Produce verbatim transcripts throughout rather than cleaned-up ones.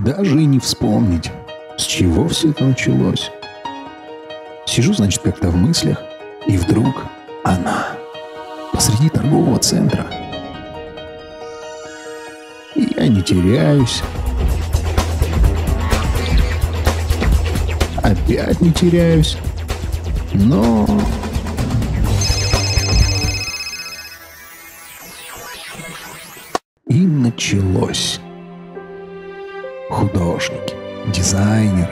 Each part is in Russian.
даже и не вспомнить, с чего все это началось. Сижу, значит, как-то в мыслях, и вдруг она посреди торгового центра. И я не теряюсь. Опять не теряюсь. Но... И началось. Художники, дизайнеры.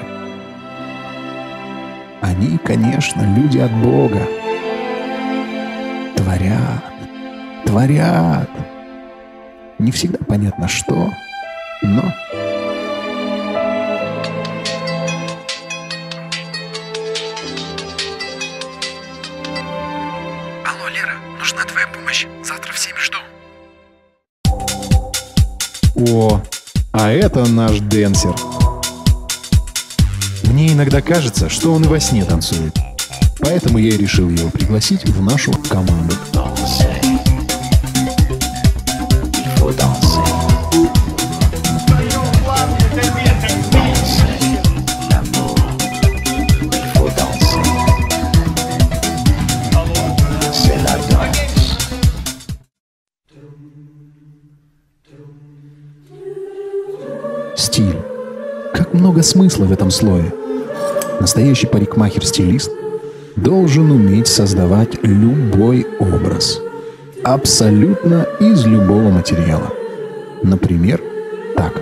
Они, конечно, люди от Бога. Творят, творят. Не всегда понятно что, но... Алло, Лера, нужна твоя помощь. Завтра в семь жду. О, а это наш Денсер. Мне иногда кажется, что он и во сне танцует. Поэтому я и решил его пригласить в нашу команду. Стиль. Как много смысла в этом слое. Настоящий парикмахер-стилист должен уметь создавать любой образ. Абсолютно из любого материала. Например, так.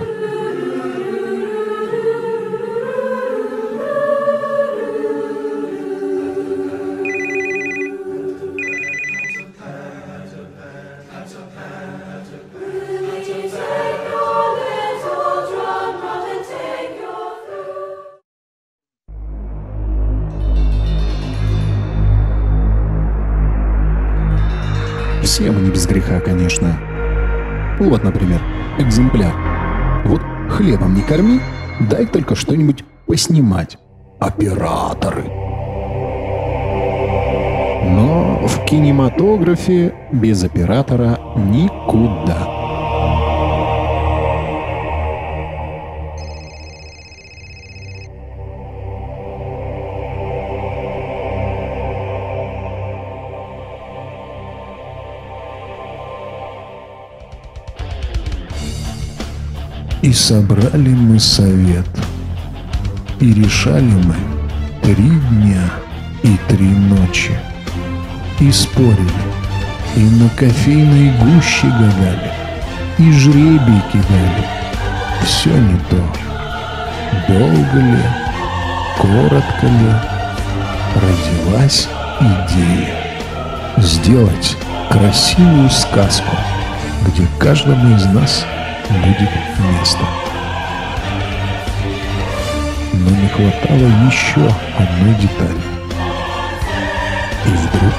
Все мы не без греха, конечно. Вот, например, экземпляр. Вот хлебом не корми, дай только что-нибудь поснимать. Операторы. Но в кинематографе без оператора никуда. И собрали мы совет, и решали мы три дня и три ночи, и спорили, и на кофейной гуще гадали, и жребий кидали. Все не то. Долго ли, коротко ли, родилась идея сделать красивую сказку, где каждому из нас будет место. Но не хватало еще одной детали. И вдруг...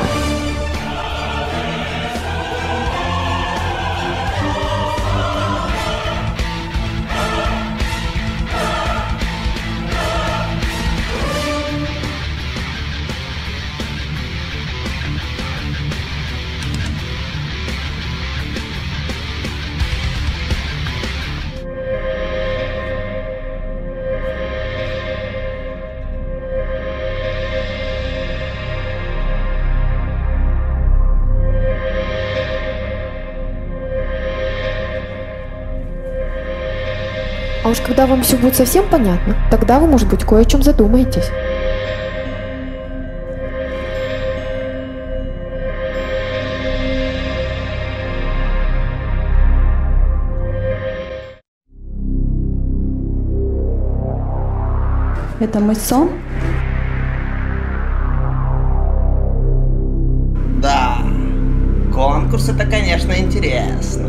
А уж когда вам все будет совсем понятно, тогда вы, может быть, кое о чем задумаетесь. Это мой сон? Да, конкурс это, конечно, интересно.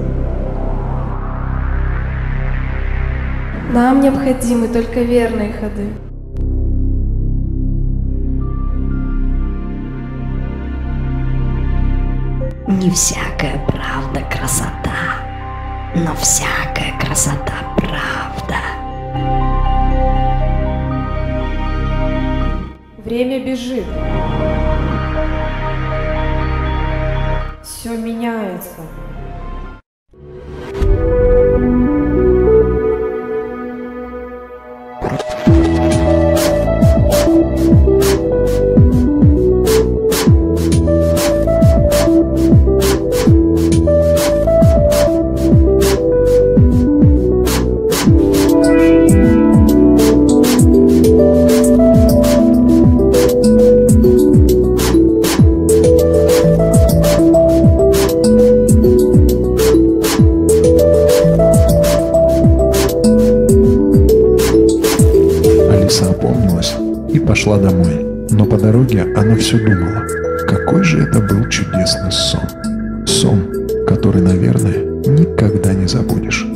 Нам необходимы только верные ходы. Не всякая правда красота, но всякая красота правда. Время бежит. Все меняется. и пошла домой. Но по дороге она все думала, какой же это был чудесный сон. Сон, который, наверное, никогда не забудешь.